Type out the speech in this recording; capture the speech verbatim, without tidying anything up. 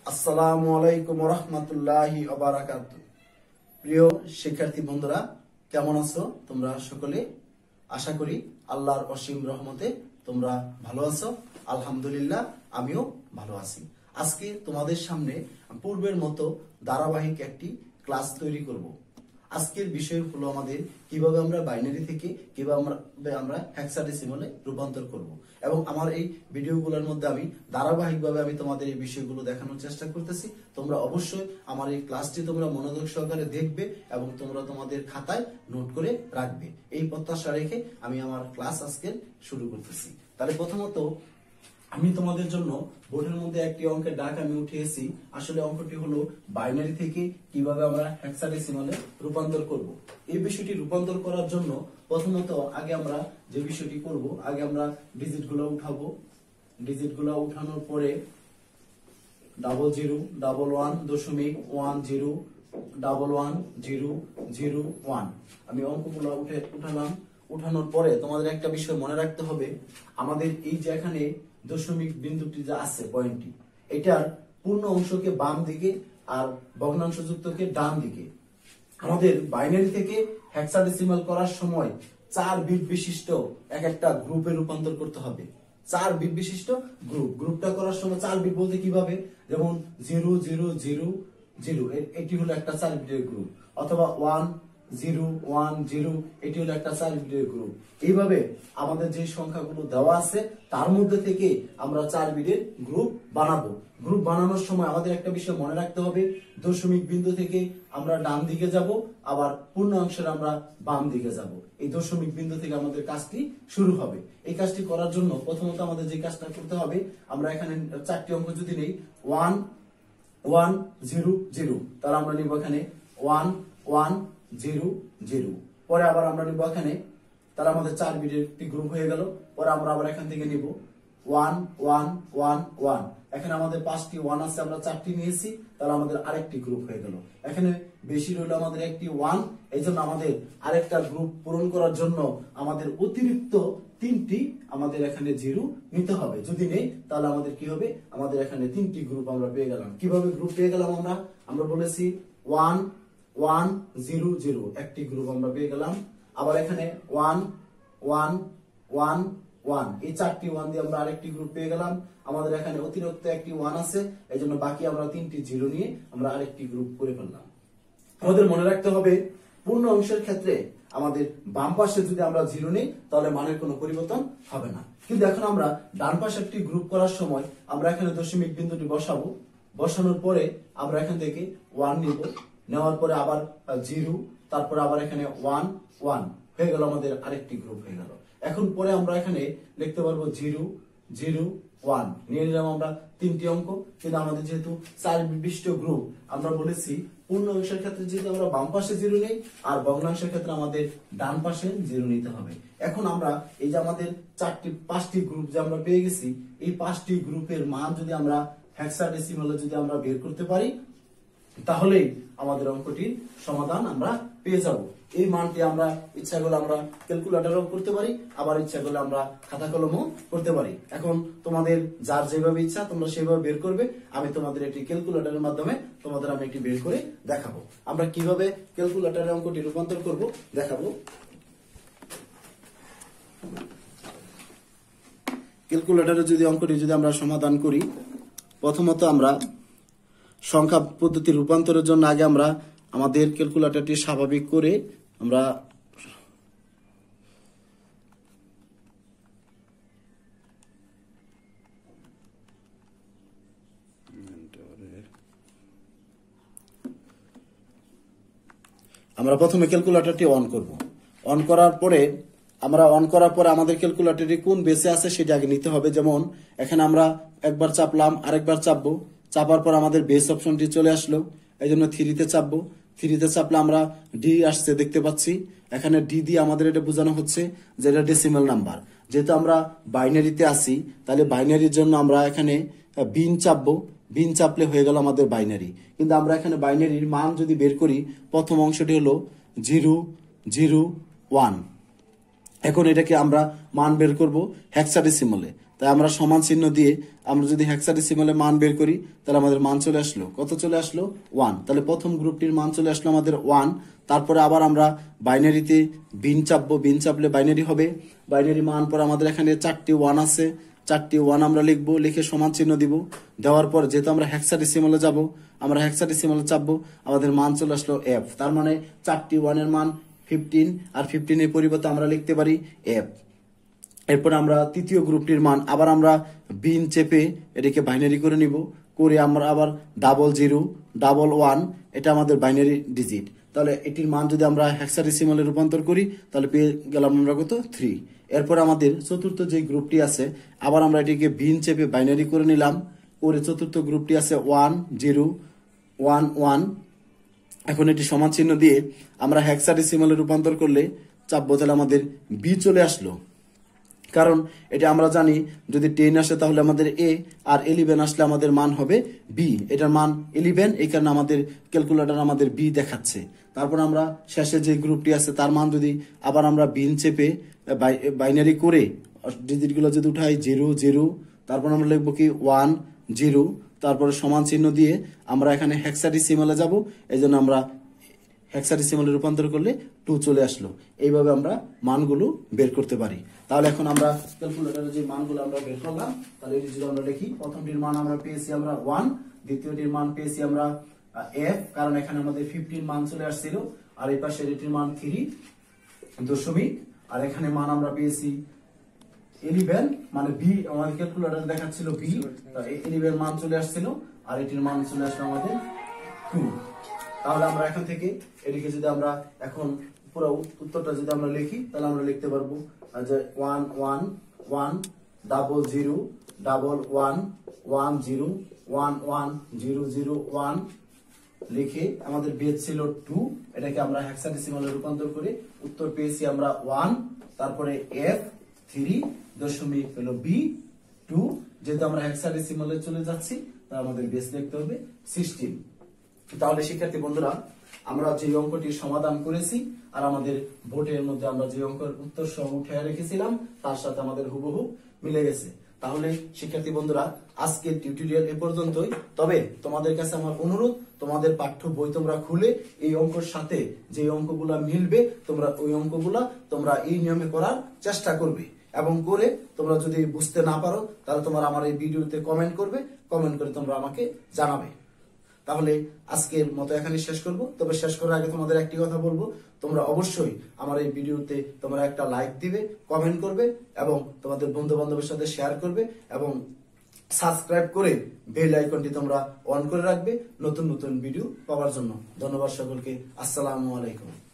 আসসালামু আলাইকুম ওয়া রাহমাতুল্লাহি ওয়া বারাকাতুহু। প্রিয় শিক্ষার্থী বন্ধুরা, কেমন আছো তোমরা সকলে? আশা করি আল্লাহর অসীম রহমতে তোমরা ভালো আছো। আলহামদুলিল্লাহ, আমিও ভালো আছি। আজকে তোমাদের সামনে পূর্বের মতো ধারাবাহিক একটি ক্লাস তৈরি করব। আজকের বিষয় হলো আমাদের কিভাবে আমরা বাইনারি থেকে কিভাবে আমরা হেক্সাডেসিমালে রূপান্তর করব, এবং আমার এই ভিডিওগুলোর মধ্যে আমি ধারাবাহিকভাবে আমি তোমাদের এই বিষয়গুলো দেখানোর চেষ্টা করতেছি। তোমরা অবশ্যই আমার এই ক্লাসটি তোমরা মনোযোগ সহকারে দেখবে এবং তোমরা তোমাদের খাতায় নোট করে রাখবে, এই প্রত্যাশা রেখে আমি আমার ক্লাস আজকে শুরু করতেছি। তাহলে প্রথমত আমি তোমাদের জন্য বোর্ডের মধ্যে একটি অঙ্কের ডাক আমি উঠিয়েছি। আসলে অঙ্কটি হলো বাইনারি থেকে কিভাবে আমরা হেক্সাডেসিমালে রূপান্তর করব। এই বিষয়টি রূপান্তর করার জন্য প্রথমত আগে আমরা যে বিষয়টি করব, আগে আমরা ডিজিট গুলো উঠাবো। ডিজিট গুলো উঠানোর পরে ডাবল জিরো ডাবল ওয়ান দশমিক one zero double one zero zero one আমি অঙ্কগুলো উঠে উঠালাম। উঠানোর পরে তোমাদের একটা বিষয় মনে রাখতে হবে, আমাদের এই যে এখানে দশমিক বিন্দুটি যা আছে পয়েন্টটি, এটার পূর্ণ অংশকে বাম দিকে আর ভগ্নাংশ যুক্তকে ডান দিকে। আমাদের বাইনারি থেকে হেক্সাডেসিমাল করার সময় চার বিট বিশিষ্ট এক একটা গ্রুপে রূপান্তর করতে হবে। চার বিট বিশিষ্ট গ্রুপ গ্রুপটা করার সময় চার বিট বলতে কিভাবে, যেমন জিরো জিরো জিরো জিরো এটি হলো একটা চার বিটের গ্রুপ, অথবা ওয়ান জিরো ওয়ান জিরো এটি হলো একটা চার বিটের গ্রুপ। এইভাবে আমাদের যে সংখ্যাগুলো দেওয়া আছে তার মধ্যে থেকে আমরা চার বিটের গ্রুপ বানাবো। গ্রুপ বানানোর সময় আমাদের একটা বিষয় মনে রাখতে হবে, দশমিক বিন্দু থেকে আমরা ডান দিকে যাব, আবার পূর্ণাংশের আমরা বাম দিকে যাব। এই দশমিক বিন্দু থেকে আমাদের কাজটি শুরু হবে। এই কাজটি করার জন্য প্রথমত আমাদের যে কাজটা করতে হবে, আমরা এখানে চারটি অঙ্ক যদি নেই, ওয়ান ওয়ান জিরো জিরো, তাহলে আমরা নিব এখানে ওয়ান ওয়ান জিরো জিরো। পরে আবার আমরা নিব এখানে, তাহলে আমাদের চার বিটের একটি গ্রুপ হয়ে গেল। পরে আমরা আবার এখান থেকে নিব ওয়ান ওয়ান ওয়ান ওয়ান। এখানে আমাদের পাঁচটি ওয়ান আছে, আমরা চারটি নিয়েছি, তাহলে আমাদের আরেকটি গ্রুপ হয়ে গেল। এখানে বেশি রইল আমাদের একটি ওয়ান, এই জন্য আমাদের আরেকটা গ্রুপ পূরণ করার জন্য আমাদের অতিরিক্ত তিনটি আমাদের এখানে জিরো নিতে হবে। যদি নেই তাহলে আমাদের কি হবে, আমাদের এখানে তিনটি গ্রুপ আমরা পেয়ে গেলাম। কিভাবে গ্রুপ পেয়ে গেলাম আমরা আমরা বলেছি ওয়ান ওয়ান জিরো জিরো একটি গ্রুপ আমরা পেয়ে গেলাম। আবার এখানে ওয়ান ওয়ান ওয়ান ওয়ান, এই চারটি ওয়ান দিয়ে আমরা আরেকটি গ্রুপ পেয়ে গেলাম। আমাদের এখানে অতিরিক্ত একটি ওয়ান আছে, এই জন্য বাকি আমরা তিনটি জিরো নিয়ে আমরা আরেকটি গ্রুপ করে ফেললাম। আমাদের মনে রাখতে হবে, পূর্ণ অংশের ক্ষেত্রে আমাদের বাম পাশে যদি আমরা জিরো নিই তাহলে মানের কোনো পরিবর্তন হবে না। কিন্তু এখন আমরা ডান পাশে একটি গ্রুপ করার সময় আমরা এখানে দশমিক বিন্দুটি বসাবো। বসানোর পরে আমরা এখান থেকে ওয়ান নিব, নেওয়ার পরে আবার জিরো, তারপরে আবার এখানে ওয়ান ওয়ান হয়ে গেল, আমাদের আরেকটি গ্রুপ হয়ে গেল। এখন পরে আমরা এখানে লিখতে পারবো জিরো জিরো ওয়ান, নিয়ে নিলাম আমরা তিনটি অঙ্ক। কিন্তু আমাদের যেহেতু চার বিশিষ্ট গ্রুপ, আমরা বলেছি পূর্ণ অংশের ক্ষেত্রে যেহেতু আমরা বাম পাশে জিরো নেই, আর ভগ্নাংশের ক্ষেত্রে আমাদের ডান পাশে জিরো নিতে হবে। এখন আমরা এই যে আমাদের চারটি পাঁচটি গ্রুপ যে আমরা পেয়ে গেছি, এই পাঁচটি গ্রুপের মান যদি আমরা হেক্সাডেসিমালে যদি আমরা বের করতে পারি, তাহলেই আমাদের অঙ্কটির সমাধান আমরা পেয়ে যাব। এই মানটি আমরা ইচ্ছা করলে আমরা ক্যালকুলেটরও করতে পারি, আবার ইচ্ছা করলে আমরা খাতা কলমও করতে পারি। এখন তোমাদের যার যেভাবে ইচ্ছা তোমরা সেভাবে বের করবে। আমি তোমাদের একটি ক্যালকুলেটরের মাধ্যমে তোমাদের আমি একটি বের করে দেখাবো। আমরা কিভাবে ক্যালকুলেটরের অঙ্কটি রূপান্তর করব দেখাবো। ক্যালকুলেটরে যদি অঙ্কটি যদি আমরা সমাধান করি, প্রথমত আমরা সংখ্যা পদ্ধতি রূপান্তরের জন্য আগে আমরা আমাদের ক্যালকুলেটরটি স্বাভাবিক করে আমরা আমরা প্রথমে ক্যালকুলেটরটি অন করব। অন করার পরে আমরা অন করার পরে আমাদের ক্যালকুলেটরটি কোন বেসে আছে সেটা আগে নিতে হবে। যেমন এখানে আমরা একবার চাপলাম, আরেকবার চাপবো, চাপার পর আমাদের বেস অপশনটি চলে আসলো, এই জন্য থ্রিতে চাপবো। থ্রিতে চাপলে আমরা ডি আসছে দেখতে পাচ্ছি। এখানে ডি দিয়ে আমাদের এটা বোঝানো হচ্ছে যে এটা ডেসিমাল নাম্বার। যেহেতু আমরা বাইনারিতে আসি, তাহলে বাইনারির জন্য আমরা এখানে বিন চাপবো। বিন চাপলে হয়ে গেল আমাদের বাইনারি। কিন্তু আমরা এখানে বাইনারির মান যদি বের করি, প্রথম অংশটি হলো জিরো জিরো ওয়ান। এখন এটাকে আমরা মান বের করব হেক্সাডেসিমালে। তাই আমরা সমান চিহ্ন দিয়ে আমরা যদি হেক্সাডেসিমালে মান বের করি তাহলে আমাদের মান চলে আসলো, কত চলে আসলো? ওয়ান। তাহলে প্রথম গ্রুপটির মান চলে আসলো আমাদের ওয়ান। তারপরে আবার আমরা বাইনারিতে বিন চাপবো, বিন চাপলে বাইনারি হবে। বাইনারি মান পর আমাদের এখানে চারটি ওয়ান আছে, চারটি ওয়ান আমরা লিখবো, লিখে সমান চিহ্ন দিব। দেওয়ার পর যেহেতু আমরা হেক্সাডেসিমালে যাব, আমরা হেক্সাডেসিমালে চাপবো, আমাদের মান চলে আসলো এফ। তার মানে চারটি ওয়ানের মান ফিফটিন, আর ফিফটিনের পরিবর্তে আমরা লিখতে পারি এফ। এরপর আমরা তৃতীয় গ্রুপটির মান আবার আমরা বিন চেপে এটাকে বাইনারি করে নিব, করে আমরা আবার ডাবল জিরো ডাবল ওয়ান, এটা আমাদের বাইনারি ডিজিট। তাহলে এটির মান যদি আমরা হেক্সাডেসিমালে রূপান্তর করি তাহলে পেয়ে গেলাম আমরা কত? থ্রি। এরপর আমাদের চতুর্থ যে গ্রুপটি আছে আবার আমরা এটিকে বিন চেপে বাইনারি করে নিলাম, করে চতুর্থ গ্রুপটি আছে ওয়ান জিরো ওয়ান ওয়ান। এখন এটি সমান চিহ্ন দিয়ে আমরা হেক্সাডেসিমালে রূপান্তর করলে চাপবো, তাহলে আমাদের বি চলে আসলো। কারণ এটা আমরা জানি যদি টেন আসে তাহলে আমাদের এ, আর ইলেভেন আসলে আমাদের মান হবে বি। এটার মান ইলেভেন, এই কারণে আমাদের ক্যালকুলেটর আমাদের বি দেখাচ্ছে। তারপর আমরা শেষে যে গ্রুপটি আছে তার মান যদি আবার আমরা বিন চেপে বাইনারি করে ডিজিটগুলো যদি উঠাই জিরো জিরো, তারপর আমরা লিখবো কি ওয়ান জিরো, তারপরে সমান চিহ্ন দিয়ে আমরা এখানে হেক্সাডেসিমালে যাব, এই জন্য আমরা হেক্সাডেসিমালে রূপান্তর করলে টু চলে আসলো। এইভাবে আমরা মানগুলো বের করতে পারি। তাহলে এখন আমরা ক্যালকুলেটরে যে মানগুলো আমরা বের করলাম, তাহলে এটি যদি আমরা দেখি, প্রথমটির মান আমরা পেয়েছি আমরা ওয়ান, দ্বিতীয়টির মান পেয়েছি আমরা এফ, কারণ এখানে আমাদের ফিফটিন মান চলে আসছিল, আর এই পাশে এটির মান থ্রি দশমিক, আর এখানে মান আমরা পেয়েছি ইলেভেন, মানে বি আমাদের ক্যালকুলেটর দেখাচ্ছিল বি, ইলেভেন মান চলে আসছিল, আর এটির মান চলে আসলো আমাদের টু। তাহলে আমরা এখান থেকে এটিকে যদি আমরা এখন পুরো উত্তরটা যদি আমরা লিখি তাহলে আমরা লিখতে পারবো যে one one one double zero double one one zero one one zero zero one লিখে আমাদের বেস ছিল টু, এটাকে আমরা হেক্সাডেসিমালে রূপান্তর করে উত্তর পেয়েছি আমরা ওয়ান, তারপরে এফ থ্রি দশমিক হলো বি টু। যেহেতু আমরা হেক্সাডেসিমালে চলে যাচ্ছি তাহলে আমাদের বেস লিখতে হবে সিক্সটিন। তাহলে শিক্ষার্থী বন্ধুরা, আমরা যে অঙ্কটির সমাধান করেছি আর আমাদের বোর্ডের মধ্যে আমরা যে অঙ্কের উত্তর সহ উঠে রেখেছিলাম তার সাথে আমাদের হুবহু মিলে গেছে। তাহলে শিক্ষার্থী বন্ধুরা, আজকের টিউটোরিয়াল এ পর্যন্তই। তবে তোমাদের কাছে আমার অনুরোধ, তোমাদের পাঠ্য বই তোমরা খুলে এই অঙ্কের সাথে যে অঙ্কগুলা মিলবে তোমরা ওই অঙ্কগুলা তোমরা এই নিয়মে করার চেষ্টা করবে, এবং করে তোমরা যদি বুঝতে না পারো তাহলে তোমরা আমার এই ভিডিওতে কমেন্ট করবে, কমেন্ট করে তোমরা আমাকে জানাবে। তাহলে আজকের মতো এখানে শেষ করব। তবে শেষ করার আগে তোমাদের একটি কথা বলবো, তোমরা অবশ্যই আমার এই ভিডিওতে তোমরা একটা লাইক দিবে, কমেন্ট করবে, এবং তোমাদের বন্ধু বান্ধবের সাথে শেয়ার করবে, এবং সাবস্ক্রাইব করে বেল আইকনটি তোমরা অন করে রাখবে নতুন নতুন ভিডিও পাওয়ার জন্য। ধন্যবাদ সকলকে। আসসালামু আলাইকুম।